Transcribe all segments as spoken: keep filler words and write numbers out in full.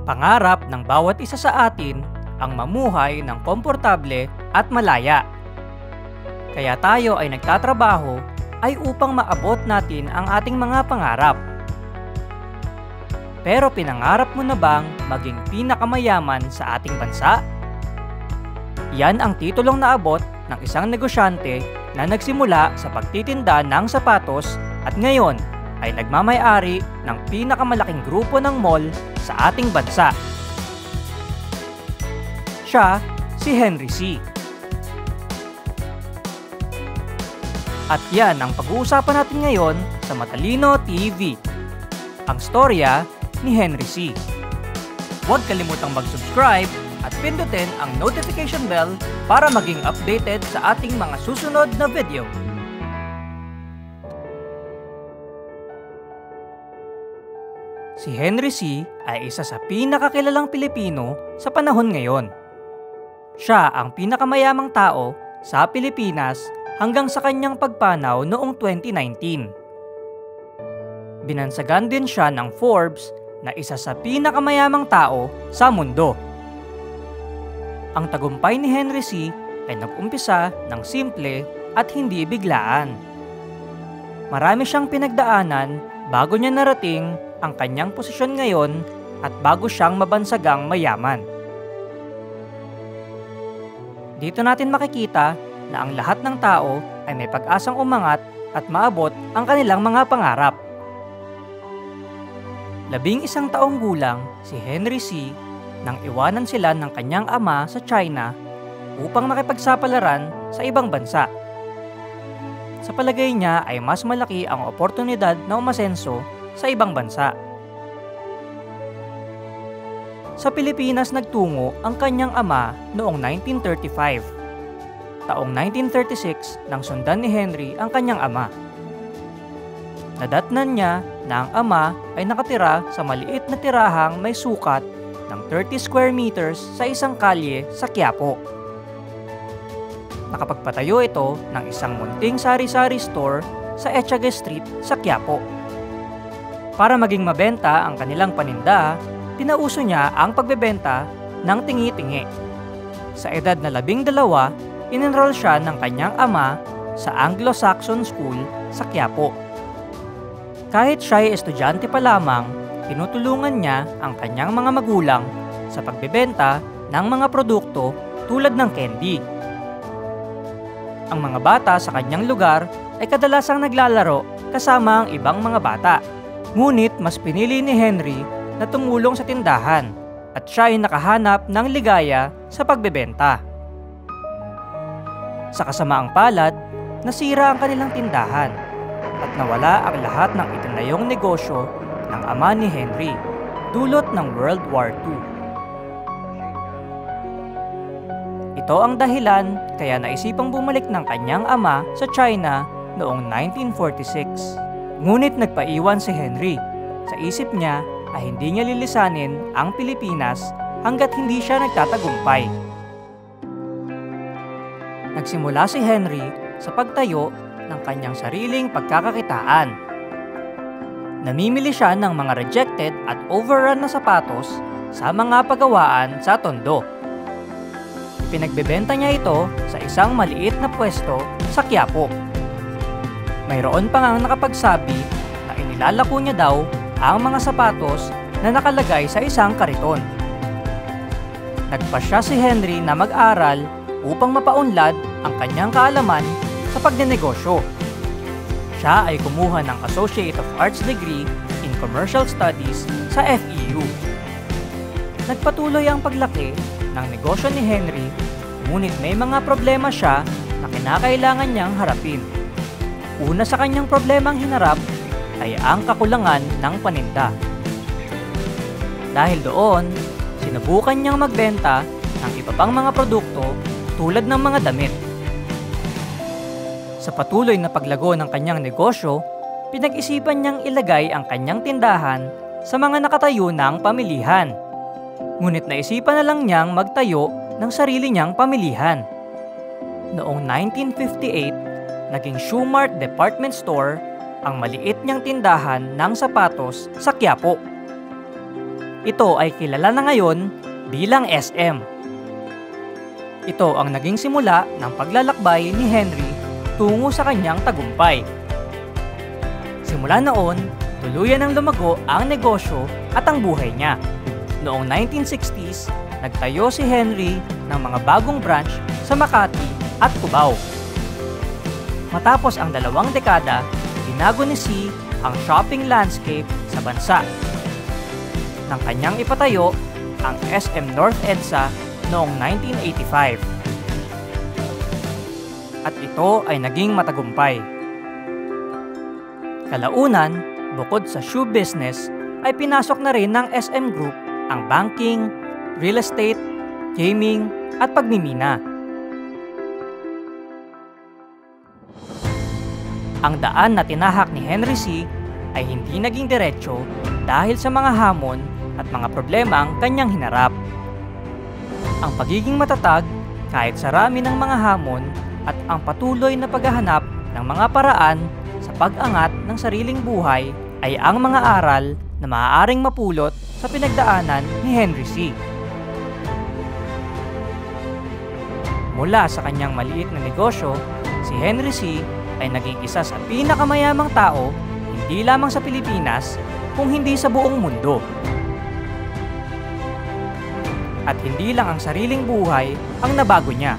Pangarap ng bawat isa sa atin ang mamuhay ng komportable at malaya. Kaya tayo ay nagtatrabaho ay upang maabot natin ang ating mga pangarap. Pero pinangarap mo na bang maging pinakamayaman sa ating bansa? Yan ang titulong naabot ng isang negosyante na nagsimula sa pagtitinda ng sapatos at ngayon ay nagmamay-ari ng pinakamalaking grupo ng mall sa ating bansa. Siya si Henry Sy. At yan ang pag-uusapan natin ngayon sa Matalino T V. Ang storya ni Henry Sy. Huwag kalimutang mag-subscribe at pindutin ang notification bell para maging updated sa ating mga susunod na video. Si Henry Sy ay isa sa pinakakilalang Pilipino sa panahon ngayon. Siya ang pinakamayamang tao sa Pilipinas hanggang sa kanyang pagpanaw noong twenty nineteen. Binansagan din siya ng Forbes na isa sa pinakamayamang tao sa mundo. Ang tagumpay ni Henry Sy ay nag-umpisa ng simple at hindi biglaan. Marami siyang pinagdaanan bago niya narating ang kanyang posisyon ngayon at bago siyang mabansagang mayaman. Dito natin makikita na ang lahat ng tao ay may pag-asang umangat at maabot ang kanilang mga pangarap. Labing isang taong gulang si Henry Sy nang iwanan sila ng kanyang ama sa China upang makipagsapalaran sa ibang bansa. Sa palagay niya ay mas malaki ang oportunidad na umasenso sa ibang bansa. Sa Pilipinas nagtungo ang kanyang ama noong nineteen thirty-five. Taong nineteen thirty-six nang sundan ni Henry ang kanyang ama. Nadatnan niya na ang ama ay nakatira sa maliit na tirahang may sukat ng thirty square meters sa isang kalye sa Quiapo. Nakapagpatayo ito ng isang munting sari-sari store sa Etchague Street sa Quiapo. Para maging mabenta ang kanilang paninda, pinauso niya ang pagbebenta ng tingi-tingi. Sa edad na labing dalawa, in-enroll siya ng kanyang ama sa Anglo-Saxon School sa Quiapo. Kahit siya ay estudyante pa lamang, tinutulungan niya ang kanyang mga magulang sa pagbebenta ng mga produkto tulad ng candy. Ang mga bata sa kanyang lugar ay kadalasang naglalaro kasama ang ibang mga bata. Ngunit mas pinili ni Henry na tumulong sa tindahan at siya ay nakahanap ng ligaya sa pagbebenta. Sa kasamaang palad, nasira ang kanilang tindahan at nawala ang lahat ng itinayong negosyo ng ama ni Henry, dulot ng World War Two. Ito ang dahilan kaya naisipang bumalik ng kanyang ama sa China noong nineteen forty-six. Ngunit nagpaiwan si Henry. Sa isip niya ay hindi niya lilisanin ang Pilipinas hanggat hindi siya nagtatagumpay. Nagsimula si Henry sa pagtayo ng kanyang sariling pagkakakitaan. Namimili siya ng mga rejected at overrun na sapatos sa mga pagawaan sa Tondo. Pinagbebenta niya ito sa isang maliit na pwesto sa Quiapo. Mayroon pa ngang nakapagsabi na inilalako niya daw ang mga sapatos na nakalagay sa isang kariton. Nagpasya si Henry na mag-aral upang mapaunlad ang kanyang kaalaman sa pagnenegosyo. Siya ay kumuha ng Associate of Arts degree in Commercial Studies sa F E U. Nagpatuloy ang paglaki ng negosyo ni Henry, ngunit may mga problema siya na kinakailangan niyang harapin. Una sa kanyang problemang hinarap ay ang kakulangan ng paninda. Dahil doon, sinubukan niyang magbenta ng iba pang mga produkto tulad ng mga damit. Sa patuloy na paglago ng kanyang negosyo, pinag-isipan niyang ilagay ang kanyang tindahan sa mga nakatayo ng pamilihan. Ngunit naisipan na lang niyang magtayo ng sarili niyang pamilihan. Noong nineteen fifty-eight, naging Shoemart Department Store ang maliit niyang tindahan ng sapatos sa Quiapo. ito ay kilala na ngayon bilang S M. Ito ang naging simula ng paglalakbay ni Henry tungo sa kanyang tagumpay. Simula noon, tuluyan ng lumago ang negosyo at ang buhay niya. Noong nineteen sixties, nagtayo si Henry ng mga bagong branch sa Makati at Cubao. Matapos ang dalawang dekada, binago ni C ang shopping landscape sa bansa. Nang kanyang ipatayo ang S M North EDSA noong nineteen eighty-five. At ito ay naging matagumpay. Kalaunan, bukod sa shoe business, ay pinasok na rin ng S M Group ang banking, real estate, gaming, at pagmimina. Ang daan na tinahak ni Henry C. ay hindi naging diretsyo dahil sa mga hamon at mga problemang kanyang hinarap. Ang pagiging matatag kahit sa rami ng mga hamon at ang patuloy na paghahanap ng mga paraan sa pag-angat ng sariling buhay ay ang mga aral na maaaring mapulot sa pinagdaanan ni Henry C. Mula sa kanyang maliit na negosyo, si Henry C. ay naging isa sa pinakamayamang tao hindi lamang sa Pilipinas kung hindi sa buong mundo. At hindi lang ang sariling buhay ang nabago niya,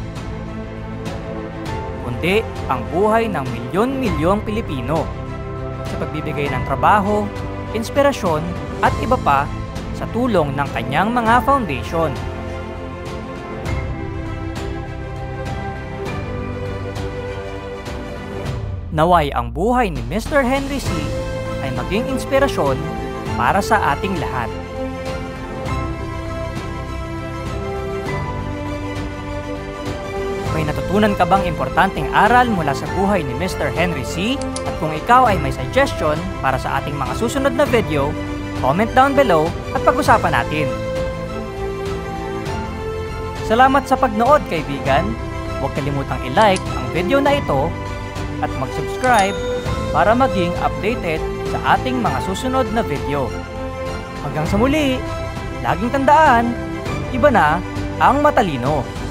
kundi ang buhay ng milyon-milyong Pilipino sa pagbibigay ng trabaho, inspirasyon at iba pa sa tulong ng kanyang mga foundation. Naway ang buhay ni Mister Henry C. ay maging inspirasyon para sa ating lahat. May natutunan ka bang importanteng aral mula sa buhay ni Mister Henry C? At kung ikaw ay may suggestion para sa ating mga susunod na video, comment down below at pag-usapan natin. Salamat sa pagnood, kaibigan. Huwag kalimutang i-like ang video na ito at mag-subscribe para maging updated sa ating mga susunod na video. Hanggang sa muli, laging tandaan, iba na ang matalino.